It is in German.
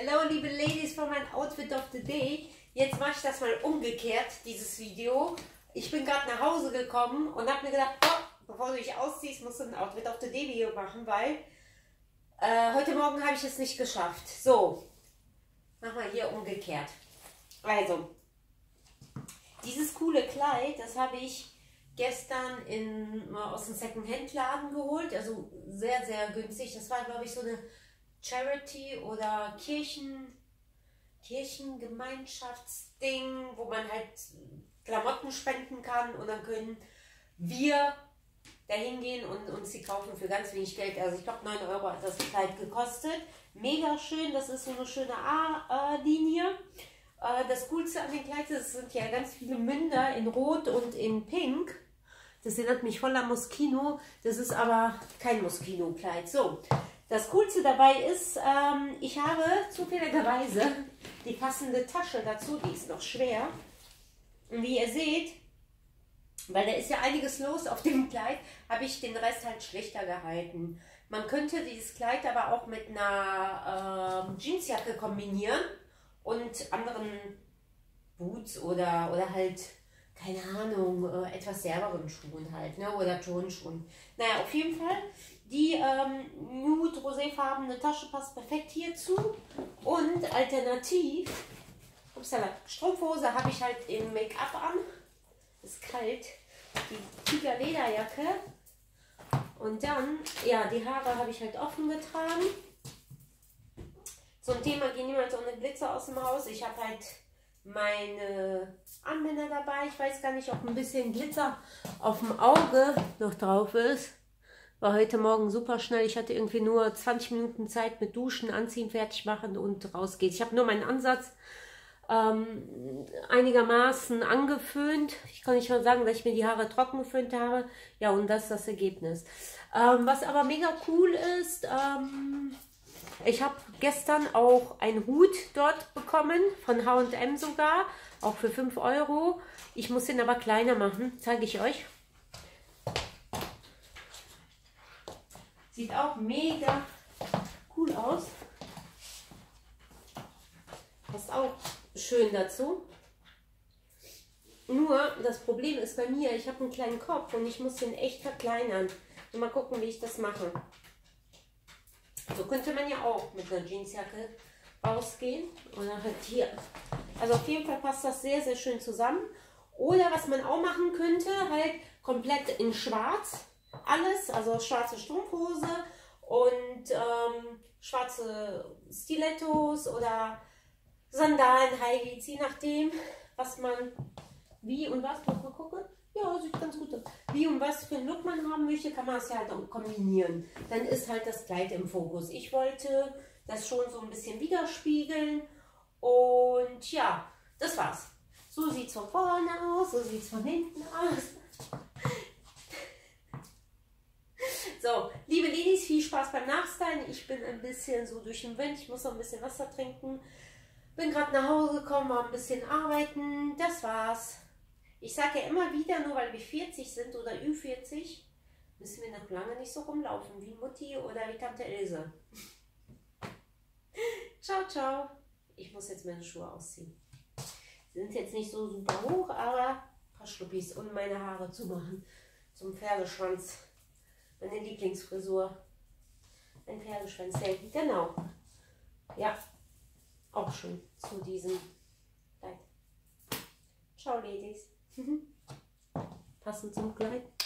Hallo liebe Ladies von meinem Outfit of the Day. Jetzt mache ich das mal umgekehrt, dieses Video. Ich bin gerade nach Hause gekommen und habe mir gedacht, oh, bevor du dich ausziehst, musst du ein Outfit of the Day Video machen, weil heute Morgen habe ich es nicht geschafft. So, mach mal hier umgekehrt. Also, dieses coole Kleid, das habe ich gestern aus dem Second-Hand-Laden geholt. Also sehr, sehr günstig. Das war, glaube ich, so eine Charity- oder Kirchengemeinschaftsding, wo man halt Klamotten spenden kann und dann können wir da hingehen und uns die kaufen für ganz wenig Geld. Also ich glaube 9 Euro hat das Kleid gekostet. Mega schön, das ist so eine schöne A-Linie. Das Coolste an den Kleid, das sind ja ganz viele Münder in Rot und in Pink. Das erinnert mich voll an Moschino, das ist aber kein Moschino-Kleid. So, das Coolste dabei ist, ich habe zufälligerweise die passende Tasche dazu, die ist noch schwer. Und wie ihr seht, weil da ist ja einiges los auf dem Kleid, habe ich den Rest halt schlechter gehalten. Man könnte dieses Kleid aber auch mit einer Jeansjacke kombinieren und anderen Boots oder halt, keine Ahnung, etwas derberen Schuhen halt, ne? Oder Turnschuhen. Naja, auf jeden Fall, die nude-roséfarbene Tasche passt perfekt hierzu. Und alternativ, upsala, Strumpfhose habe ich halt im Make-up an. Ist kalt. Die Tiger-Lederjacke. Und dann, ja, die Haare habe ich halt offen getragen. So ein Thema geht niemals ohne Glitzer aus dem Haus. Ich habe halt meine Armbänder dabei. Ich weiß gar nicht, ob ein bisschen Glitzer auf dem Auge noch drauf ist. War heute Morgen super schnell. Ich hatte irgendwie nur 20 Minuten Zeit mit Duschen, Anziehen, fertig machen und rausgehen. Ich habe nur meinen Ansatz einigermaßen angeföhnt. Ich kann nicht mal sagen, dass ich mir die Haare trocken geföhnt habe. Ja, und das ist das Ergebnis. Was aber mega cool ist, ich habe gestern auch einen Hut dort bekommen, von H&M sogar, auch für 5 Euro. Ich muss den aber kleiner machen, zeige ich euch. Sieht auch mega cool aus. Passt auch schön dazu. Nur das Problem ist bei mir, ich habe einen kleinen Kopf und ich muss den echt verkleinern. Und mal gucken, wie ich das mache. So könnte man ja auch mit einer Jeansjacke rausgehen. Oder halt hier. Also auf jeden Fall passt das sehr, sehr schön zusammen. Oder was man auch machen könnte, halt komplett in schwarz. Alles, also schwarze Strumpfhose und schwarze Stilettos oder Sandalen, High Heels, je nachdem, was man, wie und was, muss man gucken. Ja, sieht ganz gut aus. Wie und was für einen Look man haben möchte, kann man es ja halt auch kombinieren. Dann ist halt das Kleid im Fokus. Ich wollte das schon so ein bisschen widerspiegeln. Und ja, das war's. So sieht es von vorne aus, so sieht es von hinten aus. So, liebe Ladies, viel Spaß beim Nachstylen. Ich bin ein bisschen so durch den Wind. Ich muss noch ein bisschen Wasser trinken. Bin gerade nach Hause gekommen, war ein bisschen arbeiten. Das war's. Ich sage ja immer wieder, nur weil wir 40 sind oder Ü40, müssen wir noch lange nicht so rumlaufen wie Mutti oder wie Tante Ilse. Ciao, ciao. Ich muss jetzt meine Schuhe ausziehen. Sie sind jetzt nicht so super hoch, aber ein paar Schluppis und meine Haare zu machen. Zum Pferdeschwanz. Meine Lieblingsfrisur. Ein Pferdeschwänzchen. Genau. Ja. Auch schön zu diesem Kleid. Ciao, Ladies. Passend zum Kleid.